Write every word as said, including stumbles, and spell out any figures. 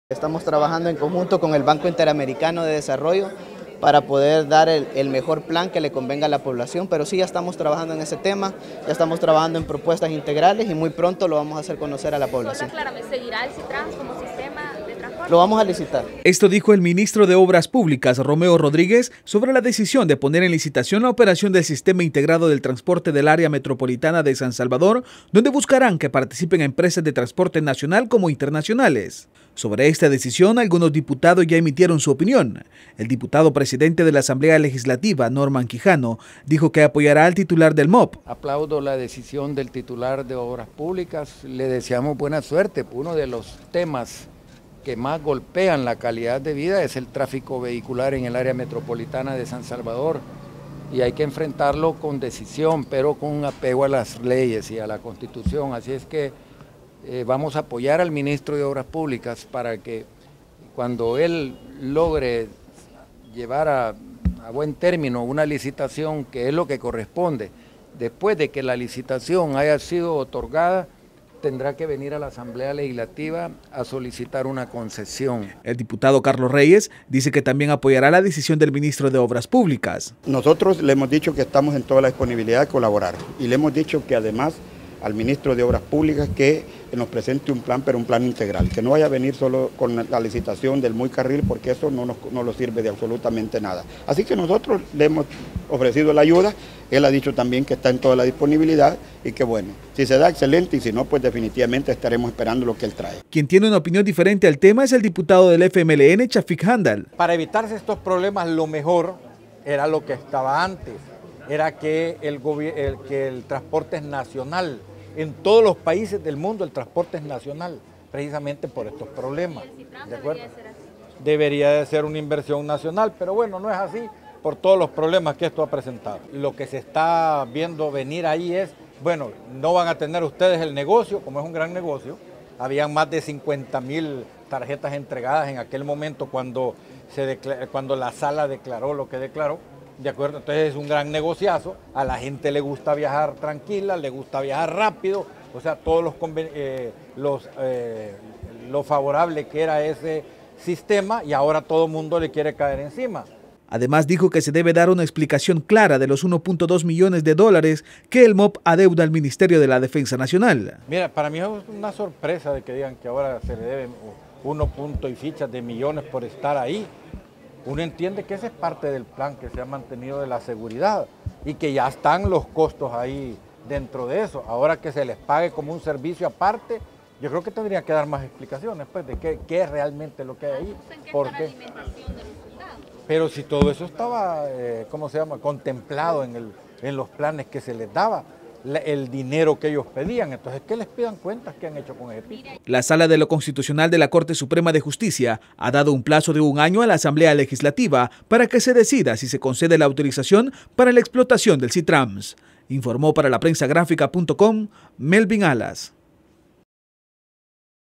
Estamos trabajando en conjunto con el Banco Interamericano de Desarrollo para poder dar el, el mejor plan que le convenga a la población, pero sí ya estamos trabajando en ese tema, ya estamos trabajando en propuestas integrales y muy pronto lo vamos a hacer conocer a la población. ¿Seguirá el CITRANS como sistema de transporte? Lo vamos a licitar. Esto dijo el ministro de Obras Públicas, Romeo Rodríguez, sobre la decisión de poner en licitación la operación del Sistema Integrado del Transporte del Área Metropolitana de San Salvador, donde buscarán que participen empresas de transporte nacional como internacionales. Sobre esta decisión, algunos diputados ya emitieron su opinión. El diputado presidente de la Asamblea Legislativa, Norman Quijano, dijo que apoyará al titular del M O P. Aplaudo la decisión del titular de Obras Públicas, le deseamos buena suerte. Uno de los temas que más golpean la calidad de vida es el tráfico vehicular en el área metropolitana de San Salvador y hay que enfrentarlo con decisión, pero con un apego a las leyes y a la Constitución. Así es que eh, vamos a apoyar al ministro de Obras Públicas para que cuando él logre llevar a, a buen término una licitación, que es lo que corresponde, después de que la licitación haya sido otorgada, tendrá que venir a la Asamblea Legislativa a solicitar una concesión. El diputado Carlos Reyes dice que también apoyará la decisión del ministro de Obras Públicas. Nosotros le hemos dicho que estamos en toda la disponibilidad de colaborar y le hemos dicho que además al ministro de Obras Públicas que nos presente un plan, pero un plan integral, que no vaya a venir solo con la licitación del muy carril, porque eso no nos no lo sirve de absolutamente nada. Así que nosotros le hemos ofrecido la ayuda, él ha dicho también que está en toda la disponibilidad y que bueno, si se da excelente y si no, pues definitivamente estaremos esperando lo que él trae. Quien tiene una opinión diferente al tema es el diputado del F M L N, Chafik Handal. Para evitarse estos problemas, lo mejor era lo que estaba antes, era que el, el, que el transporte es nacional. En todos los países del mundo el transporte es nacional, precisamente por estos problemas. ¿De acuerdo? Debería de ser una inversión nacional, pero bueno, no es así por todos los problemas que esto ha presentado. Lo que se está viendo venir ahí es, bueno, no van a tener ustedes el negocio, como es un gran negocio. Habían más de cincuenta mil tarjetas entregadas en aquel momento cuando, se cuando la sala declaró lo que declaró. ¿De acuerdo? Entonces es un gran negociazo, a la gente le gusta viajar tranquila, le gusta viajar rápido, o sea, todos los, eh, los eh, lo favorable que era ese sistema y ahora todo el mundo le quiere caer encima. Además dijo que se debe dar una explicación clara de los uno punto dos millones de dólares que el M O P adeuda al Ministerio de la Defensa Nacional. Mira, para mí es una sorpresa de que digan que ahora se le deben uno punto y fichas de millones por estar ahí. Uno entiende que ese es parte del plan que se ha mantenido de la seguridad y que ya están los costos ahí dentro de eso. Ahora que se les pague como un servicio aparte, yo creo que tendría que dar más explicaciones pues, de qué, qué es realmente lo que hay ahí. ¿Por qué? Pero si todo eso estaba, eh, ¿cómo se llama?, contemplado en, el, en los planes que se les daba, el dinero que ellos pedían, entonces que les pidan cuentas qué han hecho con ese piso. La Sala de lo Constitucional de la Corte Suprema de Justicia ha dado un plazo de un año a la Asamblea Legislativa para que se decida si se concede la autorización para la explotación del CITRANS. Informó para la prensa gráfica punto com Melvin Alas.